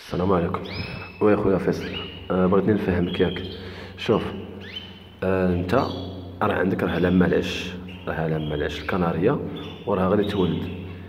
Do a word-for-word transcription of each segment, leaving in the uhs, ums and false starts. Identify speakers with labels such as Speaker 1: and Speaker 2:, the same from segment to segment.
Speaker 1: السلام عليكم. ويا خويا فيصل، أه بغيتني نفهمك ياك. شوف، أه انت راه عندك راه لما العش، راه لما العش الكنارية، وراه غادي تولد.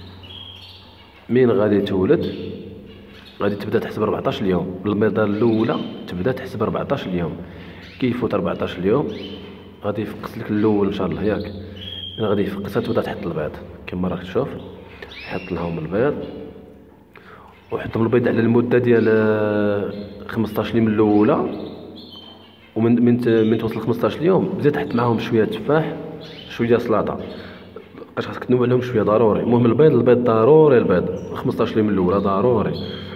Speaker 1: من غادي تولد غادي تبدا تحسب أربعطاش اليوم. البيضه الاولى تبدا تحسب أربعطاش اليوم. كي يفوت أربعطاش اليوم غادي يفقس لك الاول ان شاء الله ياك. من غادي يفقسها تبدا تحط البيض كما راك تشوف. حط لهم البيض وحطهم البيض على المده ديال آه، خمسطاش يوم الاولى. ومن من ت- من توصل خمسطاش يوم زيد حط معاهم شويه تفاح، شويه سلطه. اش خاصك تنوع لهم شويه ضروري. المهم البيض البيض ضروري، البيض خمسطاش يوم الاولى ضروري.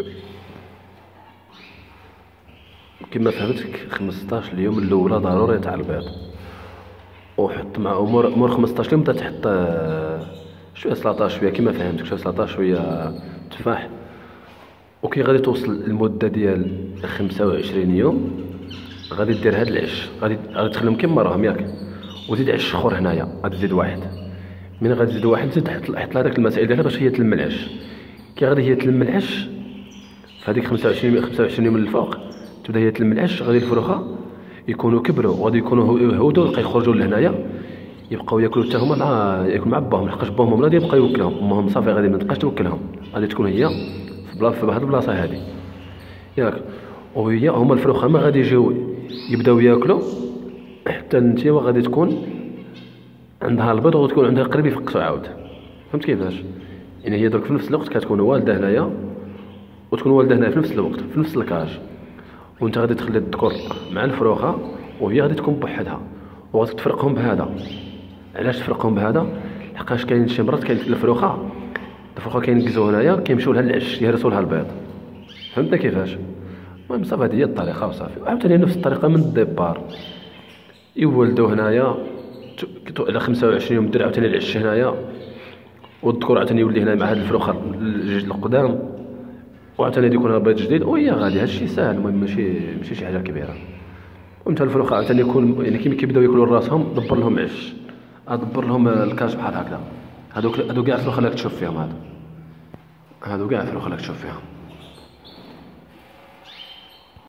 Speaker 1: كما فهمتك خمسطاش اليوم الاولى ضروري تاع البيض. وحط مع مور مور خمسطاش يوم بدا تحط آه، شويه سلطه، شويه كما فهمتك، شويه سلطه شويه تفاح. وكي غادي توصل المده ديال خمسة وعشرين يوم غادي دير هاد العش، غادي غادي تخليهم كيما راهم ياك. وزيد عش اخر هنايا غادي تزيد واحد. من غادي تزيد واحد زيد حط حط لها داك المسائل ديالها باش هي تلم العش. كي غادي هي تلم العش في هذيك خمسة وعشرين خمسة وعشرين يوم من الفوق تبدا هي تلم العش. غادي الفروخه يكونوا كبروا وغادي يكونوا هو- هودو يبقى يخرجوا لهنايا، يبقاو ياكلوا حتى هما مع ياكلوا مع باهم، لحقاش باهم غادي يبقى يوكلهم. امهم صافي غادي ما تبقاش توكلهم، غادي تكون هي في بلا في هاد البلاصه هادي ياك. وهي هما الفروخه ما غادي يجيو يبداو ياكلوا حتى انت غادي تكون عندها البيض وتكون عندها قريب يفقسوا عاود. فهمت كيفاش؟ يعني هي درك في نفس الوقت كتكون والده هنايا وتكون والده هنايا في نفس الوقت في نفس الكاج. وانت غادي تخلي الذكور مع الفروخه وهي غادي تكون بوحدها، وغادي تفرقهم بهذا. علاش تفرقهم بهذا؟ لحقاش كاين شي مرات كاين الفروخه الفروخه كينكزو هنايا كيمشيو لها العش يهرسوا لها البيض. فهمت كيفاش؟ المهم صافي هذه هي الطريقه وصافي. وعاوتاني نفس الطريقه من الديبار يولدوا هنايا ت- ت- على خمسة وعشرين يوم دير عاوتاني العش هنايا. والذكور عاوتاني يولي هنا مع هاد الفروخه الجوج القدام، وعاوتاني غادي يكون بيض جديد وهي غادي. هادشي ساهل، المهم ماشي ماشي شي حاجه كبيره. وانت الفروخه عاوتاني يكون يعني كي كيبداو ياكلوا راسهم دبر لهم عش، دبر لهم الكاج بحال هكذا. هادوك هادو كاع الفروخه اللي راك تشوف فيهم، هادو هادو كاع الفروخه اللي راك تشوف فيهم.